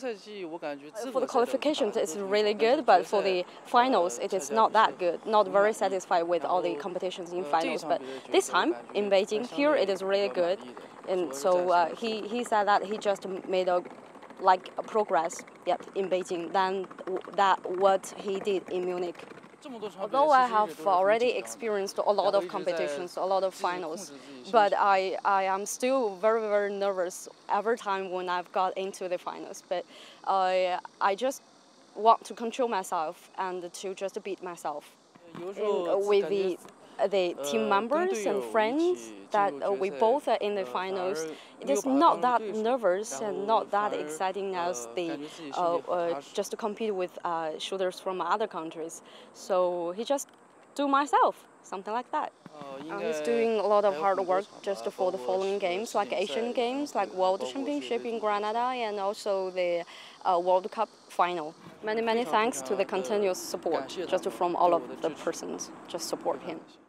For the qualifications, it's really good, but for the finals, it is not that good. Not very satisfied with all the competitions in finals. But this time in Beijing, here it is really good, and so he said that he just made a progress in Beijing than that what he did in Munich. Although I have already experienced a lot of competitions, a lot of finals, but I am still very, very nervous every time when I've got into the finals. But I just want to control myself and to just beat myself. With the team members and friends that we both are in the finals, it is not that nervous and not that exciting as the just to compete with shooters from other countries. So he just do myself, something like that. He's doing a lot of hard work just for the following games, like Asian Games, like World Championship in Granada, and also the World Cup final. Many, many thanks to the continuous support just from all of the persons, just support him.